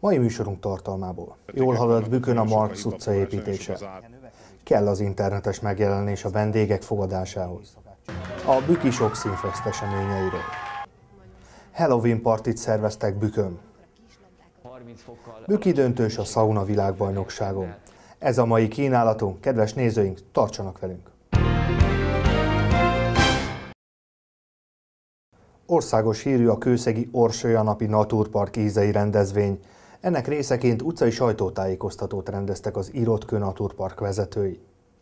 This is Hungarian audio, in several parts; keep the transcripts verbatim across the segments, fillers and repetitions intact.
Mai műsorunk tartalmából. Jól halad Bükön a Marx utca építése. Kell az internetes megjelenés a vendégek fogadásához. A Büki sokszínfest eseményeiről. Halloween partit szerveztek Bükön. Büki döntős a szauna világbajnokságon. Ez a mai kínálatunk, kedves nézőink, tartsanak velünk! Országos hírű a kőszegi Orsolyanapi Naturpark ízei rendezvény. Ennek részeként utcai sajtótájékoztatót rendeztek az Irotkő Naturpark vezetői.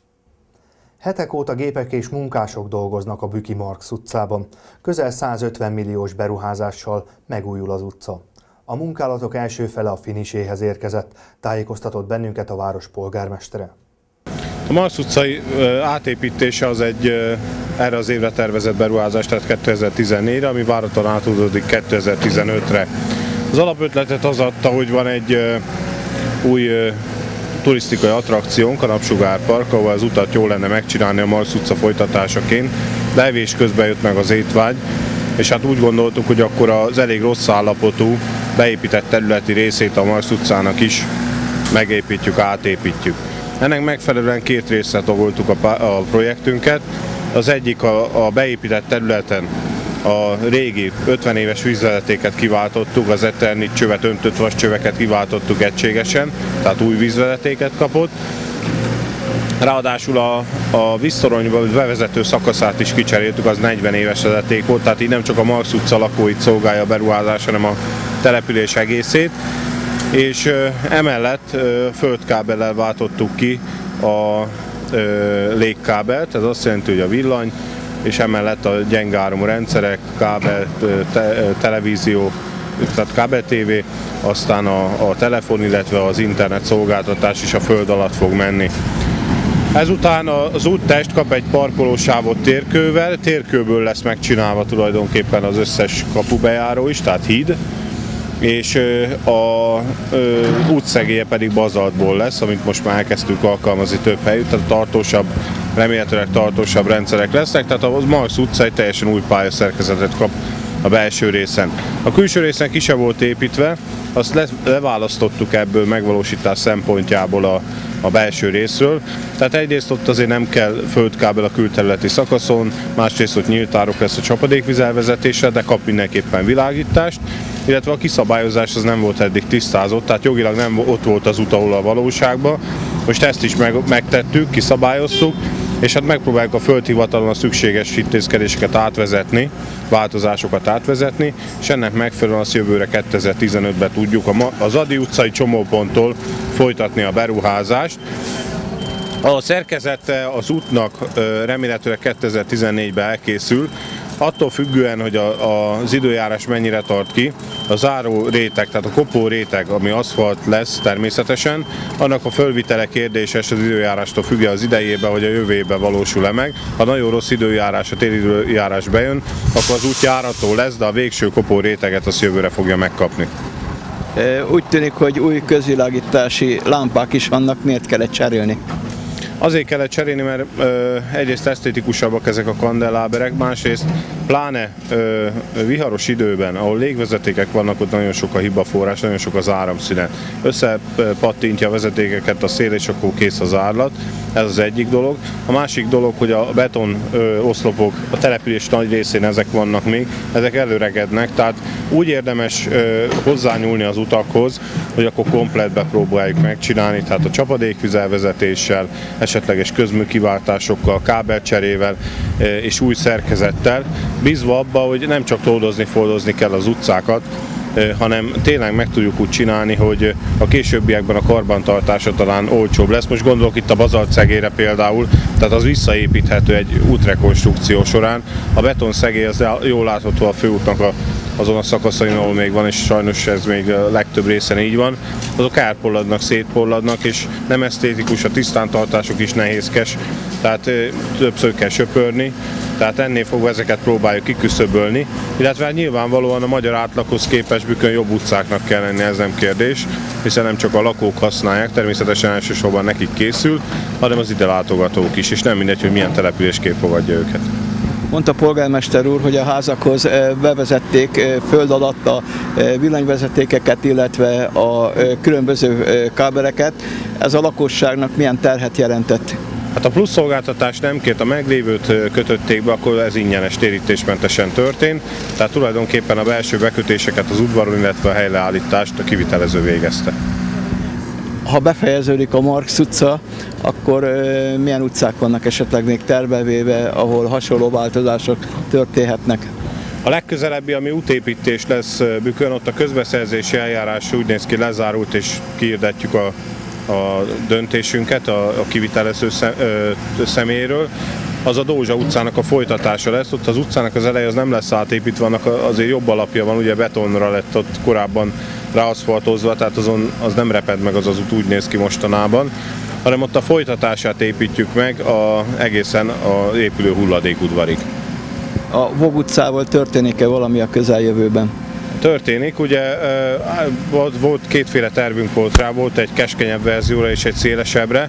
Hetek óta gépek és munkások dolgoznak a Büki Marx utcában. Közel százötven milliós beruházással megújul az utca. A munkálatok első fele a finiséhez érkezett, tájékoztatott bennünket a város polgármestere. A Marx utcai átépítése az egy erre az évre tervezett beruházás, tehát kétezer-tizennégyre, ami várhatóan átudódik kétezer-tizenötre. Az alapötletet az adta, hogy van egy új turisztikai attrakciónk, a Napsugárpark, ahol az utat jól lenne megcsinálni a Marx utca folytatásaként, de evés közben jött meg az étvágy, és hát úgy gondoltuk, hogy akkor az elég rossz állapotú, beépített területi részét a Marx utcának is megépítjük, átépítjük. Ennek megfelelően két részre tagoltuk a, a projektünket. Az egyik a, a beépített területen a régi ötven éves vízvezetéket kiváltottuk, az Eternit csövet, öntött vascsöveket kiváltottuk egységesen, tehát új vízvezetéket kapott. Ráadásul a, a víztoronyba bevezető szakaszát is kicseréltük, az negyven éves vezeték volt, tehát így nem csak a Marx utca lakóit szolgálja a beruházás, hanem a település egészét. És ö, emellett ö, földkábellel váltottuk ki a ö, légkábelt, ez azt jelenti, hogy a villany, és emellett a gyenge áramú rendszerek, kábel, te, televízió, tehát kábel-tévé, aztán a, a telefon, illetve az internet szolgáltatás is a föld alatt fog menni. Ezután az úttest kap egy parkolósávot térkővel, térkőből lesz megcsinálva tulajdonképpen az összes kapubejáró is, tehát híd, és a útszegélye pedig bazaltból lesz, amit most már elkezdtük alkalmazni több helyütt, tehát tartósabb, remélhetőleg tartósabb rendszerek lesznek, tehát a Marx utca egy teljesen új pályaszerkezetet kap a belső részen. A külső részen ki se volt építve, azt le, leválasztottuk ebből megvalósítás szempontjából a, a belső részről. Tehát egyrészt ott azért nem kell földkábel a külterületi szakaszon, másrészt ott nyílt árok lesz a csapadékvíz elvezetésre, de kap mindenképpen világítást, illetve a kiszabályozás az nem volt eddig tisztázott, tehát jogilag nem ott volt az út, ahol a valóságban. Most ezt is meg, megtettük, kiszabályoztuk, és hát megpróbáljuk a földhivatalon a szükséges intézkedéseket átvezetni, változásokat átvezetni, és ennek megfelelően azt jövőre kétezer-tizenötben tudjuk az Ady utcai csomóponttól folytatni a beruházást. A szerkezete az útnak remélhetőleg kétezer-tizennégyben elkészül, attól függően, hogy a, az időjárás mennyire tart ki, a záró réteg, tehát a kopó réteg, ami aszfalt lesz természetesen, annak a fölvitele kérdéses az időjárástól függően az idejében, hogy a jövőben valósul-e meg. Ha nagyon rossz időjárás, a téli időjárás bejön, akkor az út járható lesz, de a végső kopó réteget az jövőre fogja megkapni. Úgy tűnik, hogy új közvilágítási lámpák is vannak, miért kellett cserélni? Azért kellett cserélni, mert ö, egyrészt esztétikusabbak ezek a kandeláberek, másrészt pláne ö, viharos időben, ahol légvezetékek vannak, ott nagyon sok a hibaforrás, nagyon sok az áramszünet. Összepattintja a vezetékeket a szél, és akkor kész az árlat. Ez az egyik dolog. A másik dolog, hogy a beton ö, oszlopok a település nagy részén ezek vannak még, ezek előregednek, tehát úgy érdemes ö, hozzányúlni az utakhoz, hogy akkor komplettbe próbáljuk megcsinálni, tehát a csapadékvíz elvezetéssel, esetleges közműkiváltásokkal, kábelcserével és új szerkezettel, bízva abba, hogy nem csak toldozni, foldozni kell az utcákat, hanem tényleg meg tudjuk úgy csinálni, hogy a későbbiekben a karbantartása talán olcsóbb lesz. Most gondolok itt a bazaltszegélyre például, tehát az visszaépíthető egy útrekonstrukció során. A betonszegély az jól látható a főútnak a, azon a szakaszain, ahol még van, és sajnos ez még a legtöbb részen így van. Azok elporladnak, szétporladnak, és nem esztétikus, a tisztántartások is nehézkes, tehát többször kell söpörni. Tehát ennél fogva ezeket próbáljuk kiküszöbölni, illetve nyilvánvalóan a magyar átlaghoz képest Bükön jobb utcáknak kell lenni, ez nem kérdés, hiszen nem csak a lakók használják, természetesen elsősorban nekik készül, hanem az ide látogatók is, és nem mindegy, hogy milyen településkép fogadja őket. Mondta polgármester úr, hogy a házakhoz bevezették föld alatt a villanyvezetékeket, illetve a különböző kábeleket. Ez a lakosságnak milyen terhet jelentett? Hát a plusz szolgáltatás nem kért, a meglévőt kötötték be, akkor ez ingyenes, térítésmentesen történt. Tehát tulajdonképpen a belső bekötéseket az udvaron, illetve a helyreállítást a kivitelező végezte. Ha befejeződik a Marx utca, akkor milyen utcák vannak esetleg még tervevéve, ahol hasonló változások történhetnek? A legközelebbi, ami útépítés lesz Bükön, ott a közbeszerzési eljárás úgy néz ki, lezárult, és kihirdetjük a, a döntésünket a, a kivitelező személyéről. Az a Dózsa utcának a folytatása lesz, ott az utcának az eleje az nem lesz átépítve, annak azért jobb alapja van, ugye betonra lett ott korábban ráaszfaltozva, tehát azon az nem reped meg az az út, úgy néz ki mostanában, hanem ott a folytatását építjük meg a, egészen az épülő hulladékudvarig. A Vog utcával történik-e valami a közeljövőben? Történik, ugye volt, volt kétféle tervünk volt rá, volt egy keskenyebb verzióra és egy szélesebbre.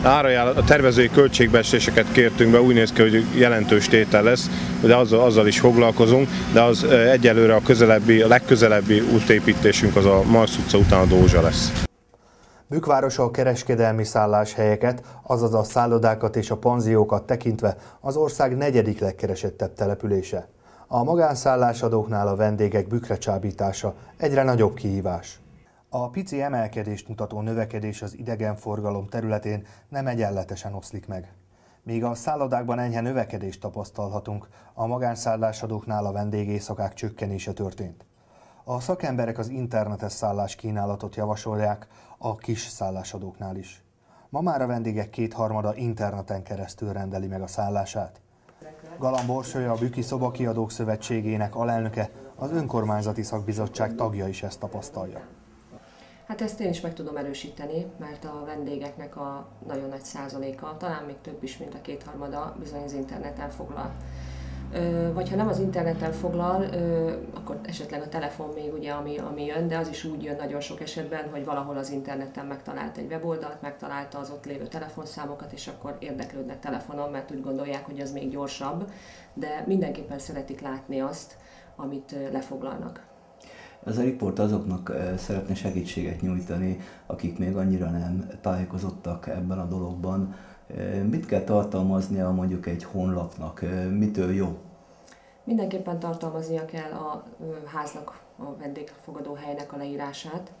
A tervezői költségbecséseket kértünk be, úgy néz ki, hogy jelentős tétel lesz, de azzal, azzal is foglalkozunk, de az egyelőre a, közelebbi, a legközelebbi útépítésünk az a Marx utca után a Dózsa lesz. Bükk városa a kereskedelmi szálláshelyeket, azaz a szállodákat és a panziókat tekintve az ország negyedik legkeresettebb települése. A magánszállásadóknál a vendégek Bükkre csábítása egyre nagyobb kihívás. A pici emelkedést mutató növekedés az idegenforgalom területén nem egyenletesen oszlik meg. Míg a szállodákban enyhe növekedést tapasztalhatunk, a magánszállásadóknál a vendégéjszakák csökkenése történt. A szakemberek az internetes szállás kínálatot javasolják a kis szállásadóknál is. Ma már a vendégek kétharmada interneten keresztül rendeli meg a szállását. Galamb Orsolya, a Bükki Szobakiadók Szövetségének alelnöke, az önkormányzati szakbizottság tagja is ezt tapasztalja. Hát ezt én is meg tudom erősíteni, mert a vendégeknek a nagyon nagy százaléka, talán még több is, mint a kétharmada bizony az interneten foglal. Vagy ha nem az interneten foglal, akkor esetleg a telefon még ugye, ami, ami jön, de az is úgy jön nagyon sok esetben, hogy valahol az interneten megtalált egy weboldalt, megtalálta az ott lévő telefonszámokat, és akkor érdeklődnek telefonon, mert úgy gondolják, hogy ez még gyorsabb, de mindenképpen szeretik látni azt, amit lefoglalnak. Ez a riport azoknak szeretne segítséget nyújtani, akik még annyira nem tájékozottak ebben a dologban. Mit kell tartalmaznia mondjuk egy honlapnak? Mitől jó? Mindenképpen tartalmaznia kell a háznak, a vendégfogadó helynek a leírását.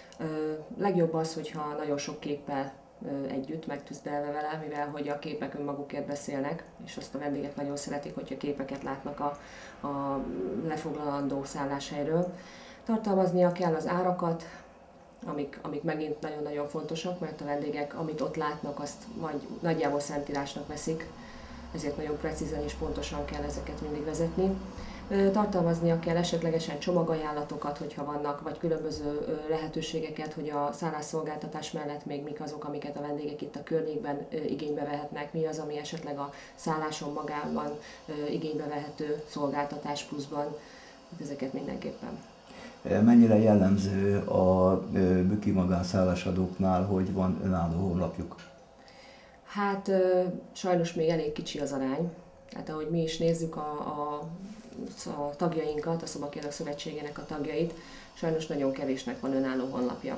Legjobb az, hogyha nagyon sok képpel együtt megtűzdelve vele, mivel hogy a képek önmagukért beszélnek, és azt a vendégek nagyon szeretik, hogyha képeket látnak a, a lefoglalandó szálláshelyről. Tartalmaznia kell az árakat, amik, amik megint nagyon-nagyon fontosak, mert a vendégek, amit ott látnak, azt majd nagyjából szentírásnak veszik, ezért nagyon precízen és pontosan kell ezeket mindig vezetni. Tartalmaznia kell esetlegesen csomagajánlatokat, hogyha vannak, vagy különböző lehetőségeket, hogy a szállásszolgáltatás mellett még mik azok, amiket a vendégek itt a környékben igénybe vehetnek, mi az, ami esetleg a szálláson magában igénybe vehető szolgáltatás pluszban, ezeket mindenképpen. Mennyire jellemző a bükki magánszállásadóknál, hogy van önálló honlapjuk? Hát sajnos még elég kicsi az arány. Hát ahogy mi is nézzük a, a, a tagjainkat, a Szobakiadók Szövetségének a tagjait, sajnos nagyon kevésnek van önálló honlapja.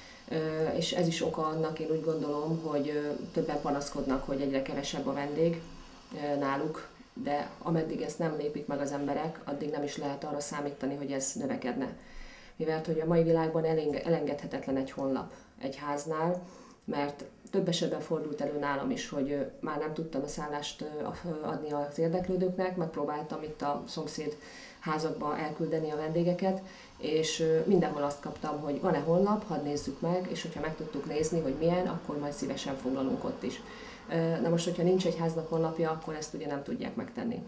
És ez is oka annak, én úgy gondolom, hogy többen panaszkodnak, hogy egyre kevesebb a vendég náluk, de ameddig ezt nem lépik meg az emberek, addig nem is lehet arra számítani, hogy ez növekedne. Mivel hogy a mai világban elengedhetetlen egy honlap egy háznál, mert több esetben fordult elő nálam is, hogy már nem tudtam a szállást adni az érdeklődőknek, megpróbáltam itt a szomszéd házakba elküldeni a vendégeket, és mindenhol azt kaptam, hogy van-e honlap, hadd nézzük meg, és hogyha meg tudtuk nézni, hogy milyen, akkor majd szívesen foglalunk ott is. Na most, hogyha nincs egy háznak honlapja, akkor ezt ugye nem tudják megtenni.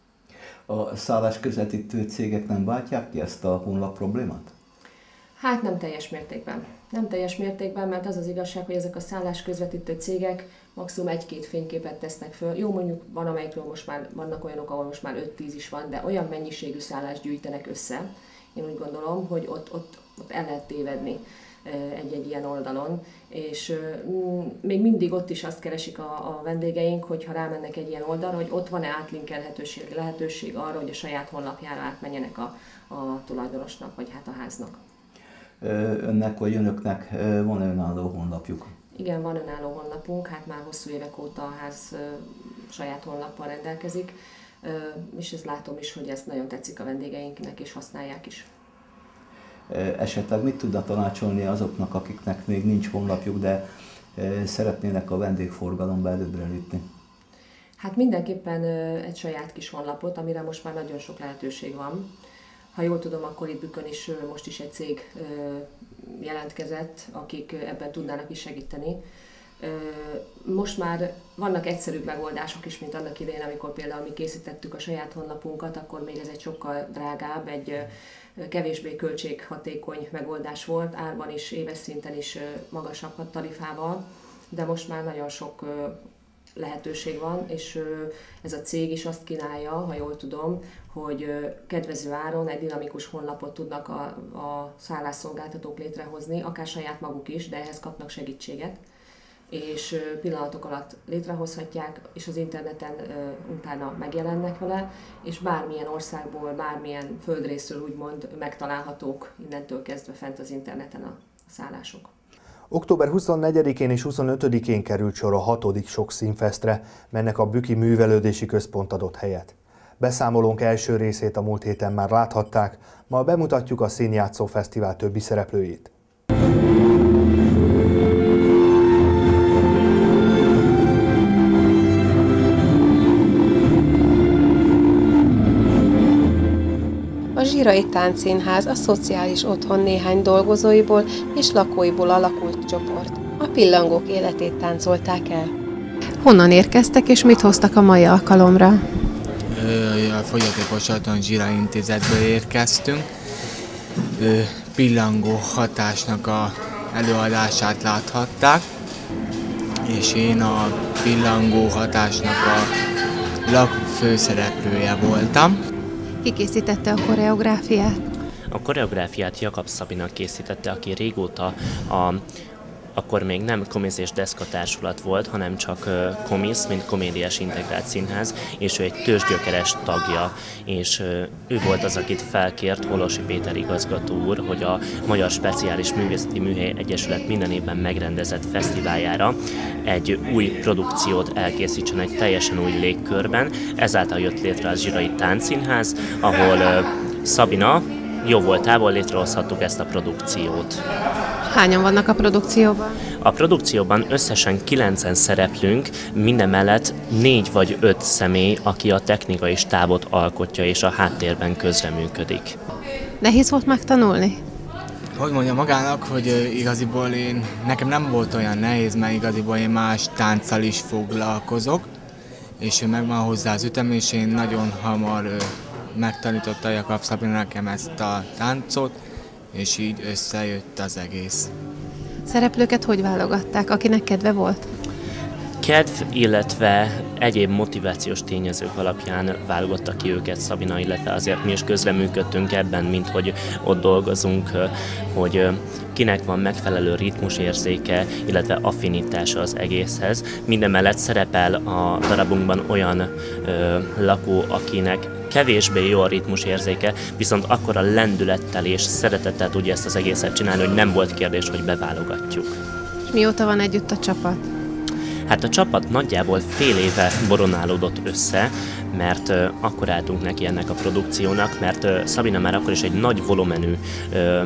A szállás közvetítő cégek nem váltják ki ezt a honlap problémát? Hát nem teljes mértékben. Nem teljes mértékben, mert az az igazság, hogy ezek a szállás közvetítő cégek maximum egy-két fényképet tesznek föl. Jó, mondjuk van, amelyikről most már vannak olyanok, ahol most már öt-tíz is van, de olyan mennyiségű szállást gyűjtenek össze, én úgy gondolom, hogy ott, ott, ott el lehet tévedni. egy-egy ilyen oldalon, és még mindig ott is azt keresik a, a vendégeink, hogyha rámennek egy ilyen oldalra, hogy ott van-e átlinkelhetőség, lehetőség arra, hogy a saját honlapjára átmenjenek a, a tulajdonosnak, vagy hát a háznak. Önnek vagy önöknek van önálló honlapjuk? Igen, van önálló honlapunk, hát már hosszú évek óta a ház saját honlappal rendelkezik, és ezt látom is, hogy ez nagyon tetszik a vendégeinknek, és használják is. Esetleg mit tudna tanácsolni azoknak, akiknek még nincs honlapjuk, de szeretnének a vendégforgalomba előbbre lépni? Hát mindenképpen egy saját kis honlapot, amire most már nagyon sok lehetőség van. Ha jól tudom, akkor itt Bükkön is most is egy cég jelentkezett, akik ebben tudnának is segíteni. Most már vannak egyszerűbb megoldások is, mint annak idején, amikor például mi készítettük a saját honlapunkat, akkor még ez egy sokkal drágább, egy kevésbé költséghatékony megoldás volt, árban is, éves szinten is magasabb tarifával, de most már nagyon sok lehetőség van, és ez a cég is azt kínálja, ha jól tudom, hogy kedvező áron egy dinamikus honlapot tudnak a, a szállásszolgáltatók létrehozni, akár saját maguk is, de ehhez kapnak segítséget, és pillanatok alatt létrehozhatják, és az interneten utána megjelennek vele, és bármilyen országból, bármilyen földrészről úgymond megtalálhatók innentől kezdve fent az interneten a szállások. október huszonnegyedikén és huszonötödikén került sor a hatodik Sokszínfesztre, melynek a Bükki Művelődési Központ adott helyet. Beszámolónk első részét a múlt héten már láthatták, ma bemutatjuk a Színjátszó Fesztivál többi szereplőjét. A Zsirai Táncszínház a szociális otthon néhány dolgozóiból és lakóiból alakult csoport. A pillangók életét táncolták el. Honnan érkeztek és mit hoztak a mai alkalomra? A Fogyatékos Otthon Zsirai Intézetből érkeztünk. Pillangó hatásnak a előadását láthatták, és én a pillangó hatásnak a főszereplője voltam. Ki készítette a koreográfiát? A koreográfiát Jakab Szabina készítette, aki régóta a, akkor még nem Komisz és Deszka társulat volt, hanem csak Komisz, mint Komédiás Integrált Színház, és ő egy tőzsgyökeres tagja, és ő volt az, akit felkért Holosi Péter igazgató úr, hogy a Magyar Speciális Művészeti Műhely Egyesület minden évben megrendezett fesztiváljára egy új produkciót elkészítsen egy teljesen új légkörben. Ezáltal jött létre a Zsirai Táncszínház, ahol Szabina jó voltából létrehozhattuk ezt a produkciót. Hányan vannak a produkcióban? A produkcióban összesen kilencen szereplünk, mindemellett négy vagy öt személy, aki a technikai stábot alkotja és a háttérben közreműködik. Nehéz volt megtanulni? Hogy mondja magának, hogy igaziból én, nekem nem volt olyan nehéz, mert igaziból én más tánccal is foglalkozok, és megvan hozzá az ütem, és én nagyon hamar megtanította Jakab Szabina nekem ezt a táncot, és így összejött az egész. Szereplőket hogy válogatták, akinek kedve volt? Kedv, illetve egyéb motivációs tényezők alapján válogatta ki őket Szabina, illetve azért mi is közreműködtünk ebben, mint hogy ott dolgozunk, hogy kinek van megfelelő ritmusérzéke, illetve affinitása az egészhez. Mindemellett szerepel a darabunkban olyan ö, lakó, akinek kevésbé jó a ritmusérzéke, viszont akkor a lendülettel és szeretettel tudja ezt az egészet csinálni, hogy nem volt kérdés, hogy beválogatjuk. És mióta van együtt a csapat? Hát a csapat nagyjából fél éve boronálódott össze, mert uh, akkor álltunk neki ennek a produkciónak, mert uh, Szabina már akkor is egy nagy volumenű uh,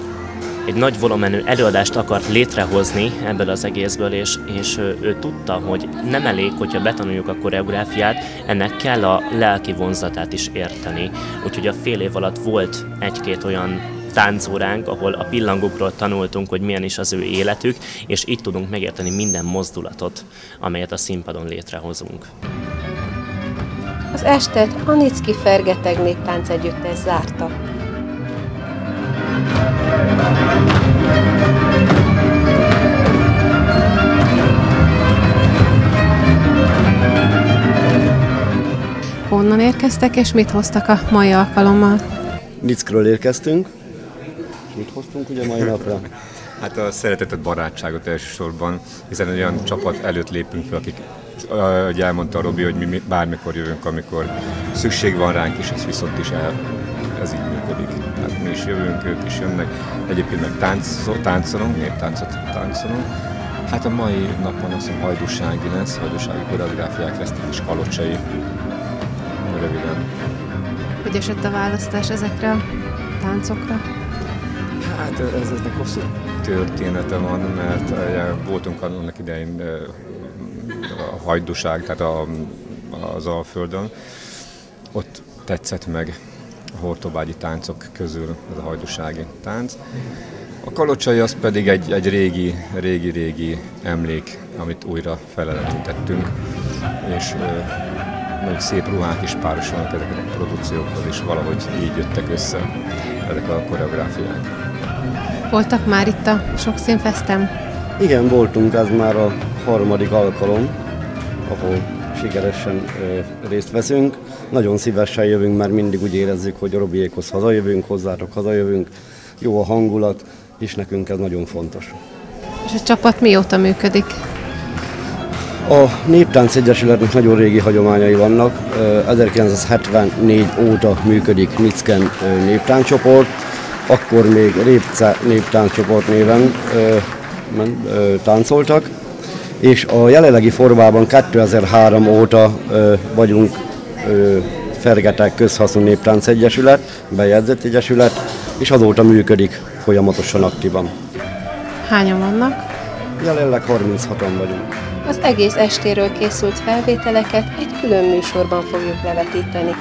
egy nagy volumenű előadást akart létrehozni ebből az egészből, és, és ő tudta, hogy nem elég, hogyha betanuljuk a koreográfiát, ennek kell a lelki vonzatát is érteni. Úgyhogy a fél év alatt volt egy-két olyan táncóránk, ahol a pillangókról tanultunk, hogy milyen is az ő életük, és így tudunk megérteni minden mozdulatot, amelyet a színpadon létrehozunk. Az estet a Nicki Fergeteg Néptánc Együttes zárta. Honnan érkeztek és mit hoztak a mai alkalommal? Nickről érkeztünk. Mit hoztunk ugye mai napra? Hát a szeretetet, barátságot elsősorban, hiszen olyan csapat előtt lépünk fel, akik, ahogy elmondta a Robi, hogy mi bármikor jövünk, amikor szükség van ránk, és ez viszont is el, ez így működik. Tehát mi is jövünk, ők is jönnek. Egyébként meg táncol, táncolunk, néptáncot táncolunk. Hát a mai napon azt hiszem hajdúsági lesz, hajdúsági koreográfiák lesznek és kalocsai. Röviden. Hogy esett a választás ezekre a táncokra? Hát ezeknek hosszú története van, mert ja, voltunk annak idején a hajdúság, tehát a, az Alföldön. Ott tetszett meg a hortobágyi táncok közül ez a hajdúsági tánc. A kalocsai az pedig egy, egy régi, régi, régi emlék, amit újra felelevítettünk, és nagyon szép ruhák is párosulnak ezeket a produkciókhoz, és valahogy így jöttek össze ezek a koreográfiák. Voltak már itt a Sokszínfeszten? Igen, voltunk, ez már a harmadik alkalom, ahol sikeresen ö, részt veszünk. Nagyon szívesen jövünk, mert mindig úgy érezzük, hogy a Robiékhoz hazajövünk, hozzátok hazajövünk, jó a hangulat, és nekünk ez nagyon fontos. És a csapat mióta működik? A Néptánc Egyesületnek nagyon régi hagyományai vannak. ezerkilencszázhetvennégy óta működik Niczken néptánccsoport, akkor még Répce néptánccsoport néven ö, ö, táncoltak, és a jelenlegi formában kétezer-három óta ö, vagyunk ö, Fergetek Közhasznú Néptánc Egyesület, bejegyzett egyesület, és azóta működik folyamatosan aktívan. Hányan vannak? Jelenleg harminchatan vagyunk. Az egész estéről készült felvételeket egy külön műsorban fogjuk levetíteni.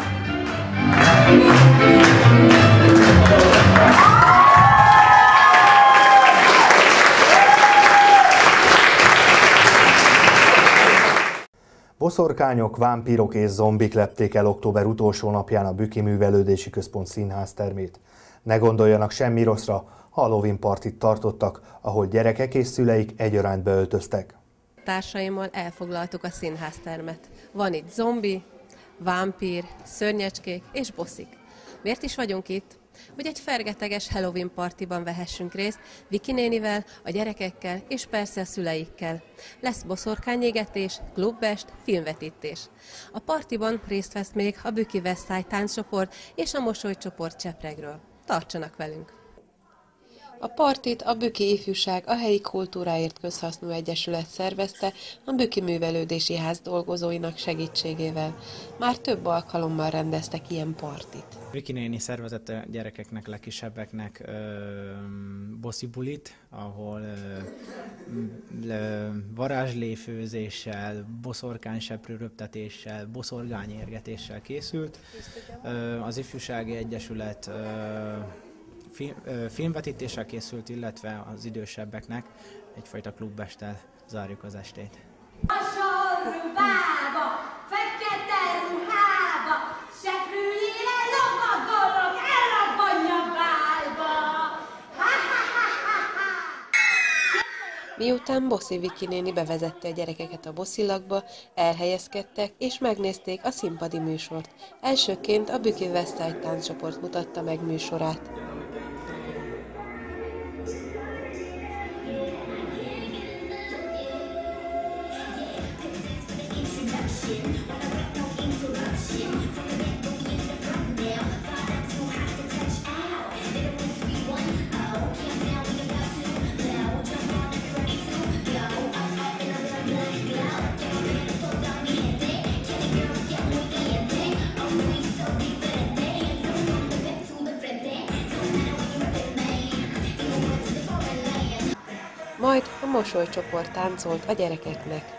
Boszorkányok, vámpírok és zombik lepték el október utolsó napján a Bükki Művelődési Központ színháztermét. Ne gondoljanak semmi rosszra, Halloween partit tartottak, ahol gyerekek és szüleik egyaránt beöltöztek. Társaimmal elfoglaltuk a színháztermet. Van itt zombi, vámpír, szörnyecskék és bosszik. Miért is vagyunk itt? Hogy egy fergeteges Halloween partiban vehessünk részt Viki nénivel, a gyerekekkel és persze a szüleikkel. Lesz boszorkányégetés, klubest, filmvetítés. A partiban részt vesz még a Bükki Westside tánccsoport és a Mosolycsoport Csepregről. Tartsanak velünk! A partit a Bükki Ifjúság a Helyi Kultúráért Közhasznú Egyesület szervezte a Bükki Művelődési Ház dolgozóinak segítségével. Már több alkalommal rendeztek ilyen partit. Viki néni szervezett a gyerekeknek, legkisebbeknek ö, bossi bulit, ahol ö, ö, varázsléfőzéssel, boszorkányseprő röptetéssel, boszorgányérgetéssel készült. Ö, az Ifjúsági Egyesület ö, Film, ö, filmvetítéssel készült, illetve az idősebbeknek egyfajta klubestel zárjuk az estét. Ruhába, fekete ruhába, seprűjére lovagolok, elrabbanja bálba. Miután Bosszi Viki néni bevezette a gyerekeket a bosszilakba, elhelyezkedtek és megnézték a színpadi műsort. Elsőként a Bükki Westside tánccsoport mutatta meg műsorát. Majd a Mosolycsoport táncolt a gyerekeknek.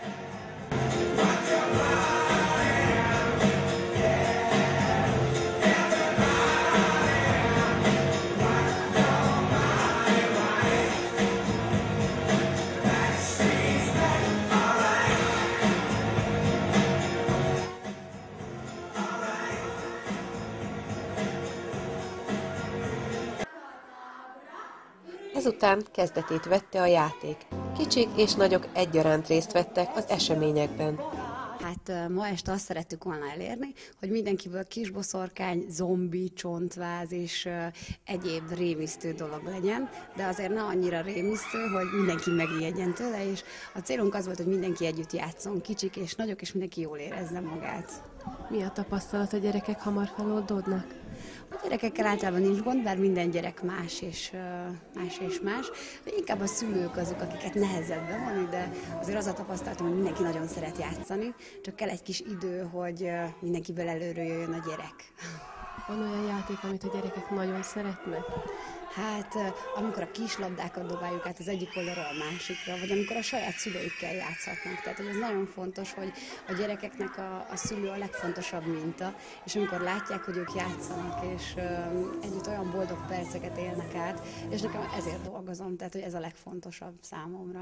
Ezután kezdetét vette a játék. Kicsik és nagyok egyaránt részt vettek az eseményekben. Hát ma este azt szerettük volna elérni, hogy mindenkiből kisboszorkány, zombi, csontváz és egyéb rémisztő dolog legyen, de azért ne annyira rémisztő, hogy mindenki megijedjen tőle, és a célunk az volt, hogy mindenki együtt játszon, kicsik és nagyok, és mindenki jól érezze magát. Mi a tapasztalat, a gyerekek hamar feloldódnak? A gyerekekkel általában nincs gond, bár minden gyerek más és más, és más. De inkább a szülők azok, akiket nehezebb bevonni, de azért az a tapasztalatom, hogy mindenki nagyon szeret játszani, csak kell egy kis idő, hogy mindenkiből előről jöjjön a gyerek. Van olyan játék, amit a gyerekek nagyon szeretnek? Hát, amikor a kislabdákat dobáljuk át az egyik oldalról a másikra, vagy amikor a saját szüleikkel játszhatnak. Tehát, hogy ez nagyon fontos, hogy a gyerekeknek a, a szülő a legfontosabb minta, és amikor látják, hogy ők játszanak, és um, együtt olyan boldog perceket élnek át, és nekem ezért dolgozom, tehát, hogy ez a legfontosabb számomra.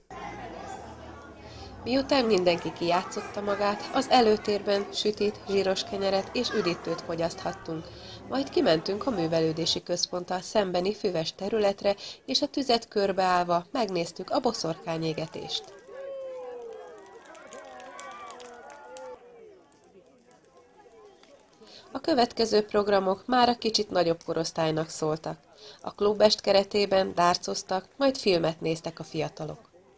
Miután mindenki kijátszotta magát, az előtérben sütit, zsíros kenyeret és üdítőt fogyaszthattunk. Majd kimentünk a művelődési központtal szembeni füves területre, és a tüzet körbeállva megnéztük a boszorkányégetést. A következő programok már a kicsit nagyobb korosztálynak szóltak. A klubest keretében dárcoztak, majd filmet néztek a fiatalok.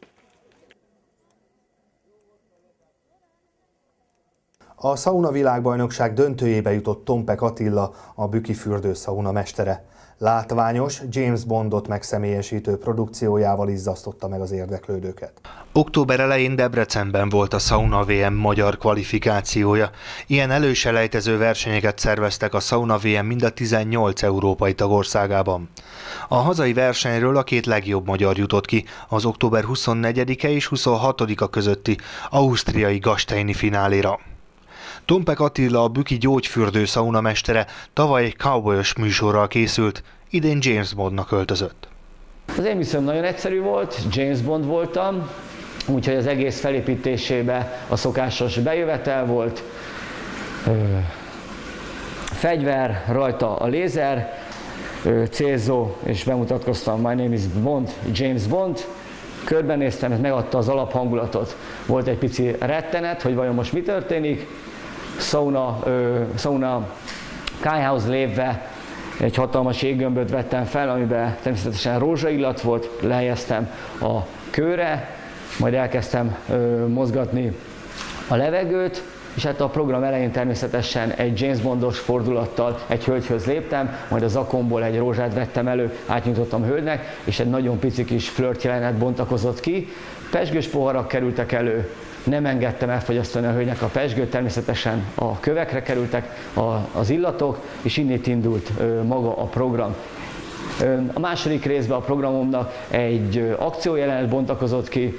A szauna világbajnokság döntőjébe jutott Tompek Attila, a Büki fürdő szauna mestere. Látványos, James Bondot megszemélyesítő produkciójával izzasztotta meg az érdeklődőket. Október elején Debrecenben volt a Sauna vé em magyar kvalifikációja. Ilyen előselejtező versenyeket szerveztek a Sauna vé em mind a tizennyolc európai tagországában. A hazai versenyről a két legjobb magyar jutott ki az október huszonnegyedike és huszonhatodika közötti ausztriai gasteini fináléra. Tompek Attila, a Büki gyógyfürdő szauna mestere tavaly egy cowboyos műsorral készült, idén James Bondnak öltözött. Az én viszont nagyon egyszerű volt, James Bond voltam, úgyhogy az egész felépítésébe a szokásos bejövetel volt, fegyver, rajta a lézer, célzó, és bemutatkoztam, my name is Bond, James Bond. Körbenéztem, ez megadta az alaphangulatot. Volt egy pici rettenet, hogy vajon most mi történik. Sauna, ö, sauna kályhához lépve egy hatalmas jéggömböt vettem fel, amiben természetesen rózsaillat volt, lehelyeztem a kőre, majd elkezdtem ö, mozgatni a levegőt, és hát a program elején természetesen egy James Bondos fordulattal egy hölgyhöz léptem, majd a zakomból egy rózsát vettem elő, átnyújtottam a hölgynek, és egy nagyon pici kis flirt jelenet bontakozott ki. Pezsgős poharak kerültek elő, nem engedtem elfogyasztani a hölgynek a pezsgőt, természetesen a kövekre kerültek az illatok, és innét indult maga a program. A második részben a programomnak egy akciójelenet bontakozott ki,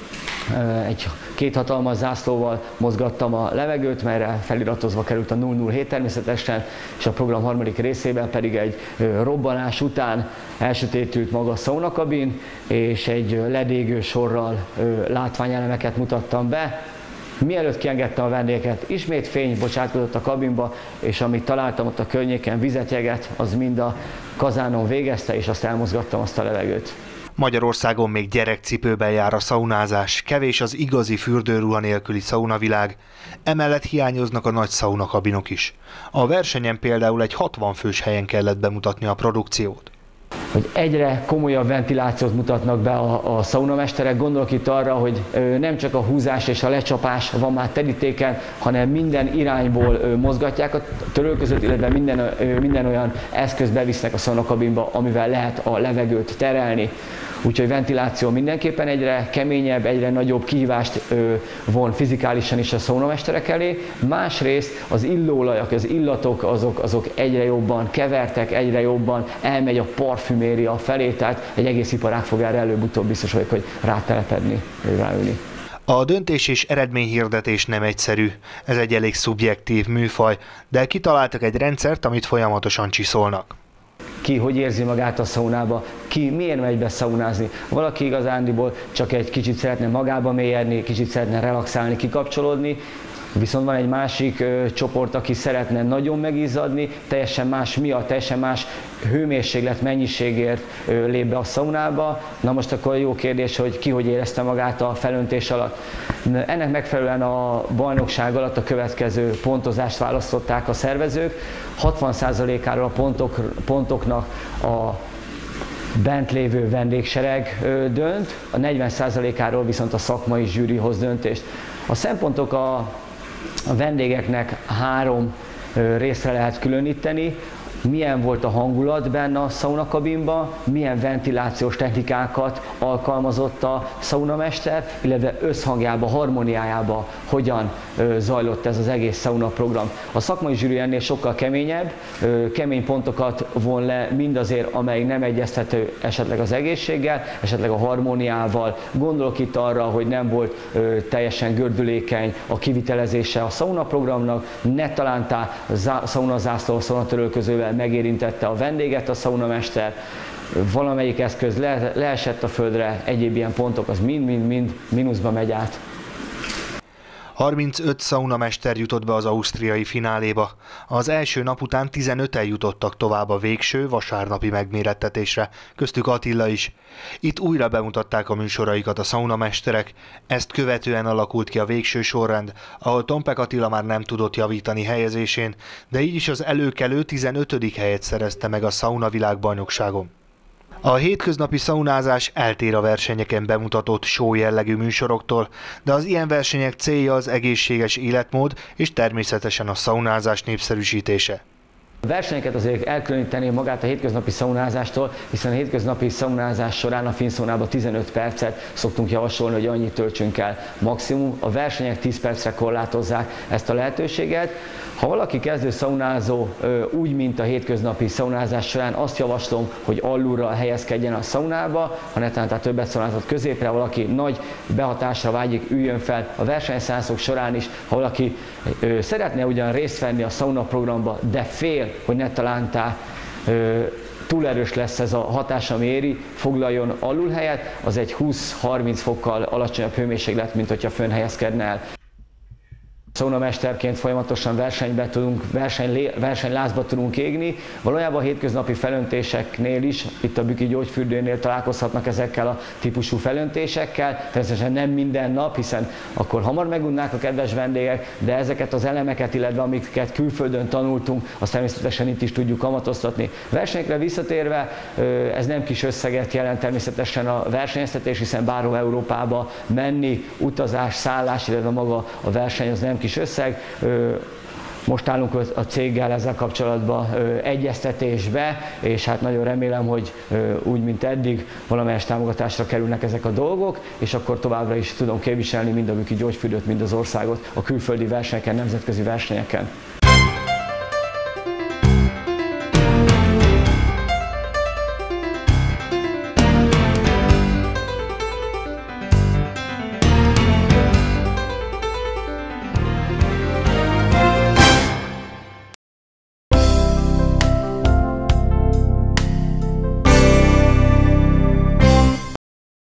egy két hatalmas zászlóval mozgattam a levegőt, melyre feliratozva került a nulla nulla hét természetesen, és a program harmadik részében pedig egy robbanás után elsötétült maga a szaunakabin, és egy ledégő sorral látványelemeket mutattam be. Mielőtt kiengedtem a vendégeket, ismét fény bocsátkozott a kabinba, és amit találtam ott a környéken, vizet, jeget, az mind a kazánon végezte, és azt elmozgattam azt a levegőt. Magyarországon még gyerekcipőben jár a szaunázás, kevés az igazi fürdőruha nélküli szaunavilág, emellett hiányoznak a nagy szaunakabinok is. A versenyen például egy hatvan fős helyen kellett bemutatni a produkciót. Hogy egyre komolyabb ventilációt mutatnak be a, a szaunamesterek, gondolok itt arra, hogy nem csak a húzás és a lecsapás van már terítéken, hanem minden irányból mozgatják a törölközőt, illetve minden, minden olyan eszközt bevisznek a szaunakabinba, amivel lehet a levegőt terelni. Úgyhogy ventiláció mindenképpen egyre keményebb, egyre nagyobb kihívást ö, von fizikálisan is a szaunamesterek elé. Másrészt az illóolajak, az illatok azok, azok egyre jobban kevertek, egyre jobban elmegy a parfüméria felé, tehát egy egész iparág fog erre előbb-utóbb biztos vagyok, hogy rátelepedni, ráülni. A döntés és eredményhirdetés nem egyszerű, ez egy elég szubjektív műfaj, de kitaláltak egy rendszert, amit folyamatosan csiszolnak. Ki hogy érzi magát a szaunába, ki miért megy be szaunázni. Valaki igazándiból csak egy kicsit szeretne magába mélyedni, kicsit szeretne relaxálni, kikapcsolódni. Viszont van egy másik ö, csoport, aki szeretne nagyon megizzadni, teljesen más miatt, teljesen más hőmérséklet mennyiségért ö, lép be a szaunába. Na most akkor jó kérdés, hogy ki hogy érezte magát a felöntés alatt. Ennek megfelelően a bajnokság alatt a következő pontozást választották a szervezők. hatvan százalékáról a pontok, pontoknak a bent lévő vendégsereg dönt, a negyven százalékáról viszont a szakmai zsűri hoz döntést. A szempontok a, a vendégeknek három részre lehet különíteni. Milyen volt a hangulat benne a szaunakabinban, milyen ventilációs technikákat alkalmazott a szaunamester, illetve összhangjában, harmóniájában hogyan ö, zajlott ez az egész szaunaprogram. A szakmai zsűri ennél sokkal keményebb, ö, kemény pontokat von le mindazért, amelyik nem egyeztető esetleg az egészséggel, esetleg a harmóniával. Gondolok itt arra, hogy nem volt ö, teljesen gördülékeny a kivitelezése a szaunaprogramnak, ne talántá szaunazászló, szaunatörölközővel megérintette a vendéget a szaunamester, valamelyik eszköz le, leesett a földre, egyéb ilyen pontok, az mind-mind-mind mínuszba megy át. harmincöt szaunamester jutott be az ausztriai fináléba. Az első nap után tizenöten jutottak tovább a végső, vasárnapi megmérettetésre, köztük Attila is. Itt újra bemutatták a műsoraikat a szaunamesterek, ezt követően alakult ki a végső sorrend, ahol Tompek Attila már nem tudott javítani helyezésén, de így is az előkelő tizenötödik helyet szerezte meg a szauna világbajnokságon. A hétköznapi szaunázás eltér a versenyeken bemutatott show jellegű műsoroktól, de az ilyen versenyek célja az egészséges életmód és természetesen a szaunázás népszerűsítése. A versenyeket azért elkülöníteni magát a hétköznapi szaunázástól, hiszen a hétköznapi szaunázás során a finnszónában tizenöt percet szoktunk javasolni, hogy annyit töltsünk el maximum. A versenyek tíz percre korlátozzák ezt a lehetőséget. Ha valaki kezdő szaunázó úgy, mint a hétköznapi szaunázás során, azt javaslom, hogy alulra helyezkedjen a szaunába, ha netán tehát többet szaunázott középre, valaki nagy behatásra vágyik, üljön fel a versenyszászok során is. Ha valaki ö, szeretne ugyan részt venni a szauna programba, de fél, hogy ne talántá ö, túl erős lesz ez a hatás, ami éri, foglaljon alulhelyet, az egy húsz-harminc fokkal alacsonyabb hőmérséklet, mint hogyha fönn helyezkedne el. Szaunamesterként folyamatosan versenybe tudunk, verseny, versenylázba tudunk égni. Valójában a hétköznapi felöntéseknél is, itt a Büki Gyógyfürdőnél találkozhatnak ezekkel a típusú felöntésekkel. Természetesen nem minden nap, hiszen akkor hamar megunnák a kedves vendégek, de ezeket az elemeket, illetve amiket külföldön tanultunk, azt természetesen itt is tudjuk kamatoztatni. Versenyekre visszatérve, ez nem kis összeget jelent természetesen a versenyeztetés, hiszen bárhol Európába menni, utazás, szállás, illetve maga a verseny az nem kis kis összeg. Most állunk a céggel ezzel kapcsolatban egyeztetésbe, és hát nagyon remélem, hogy úgy, mint eddig, valamelyes támogatásra kerülnek ezek a dolgok, és akkor továbbra is tudom képviselni mind a Büki Gyógyfürdőt, mind az országot a külföldi versenyeken, nemzetközi versenyeken.